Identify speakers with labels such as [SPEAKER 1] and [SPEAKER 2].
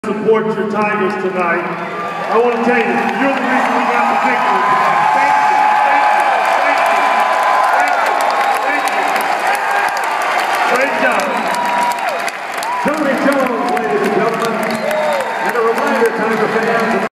[SPEAKER 1] support your Tigers tonight. I want to tell you, you're the reason we got the victory tonight. Thank you.
[SPEAKER 2] Tony Jones, ladies and gentlemen. And a reminder, Tiger fans,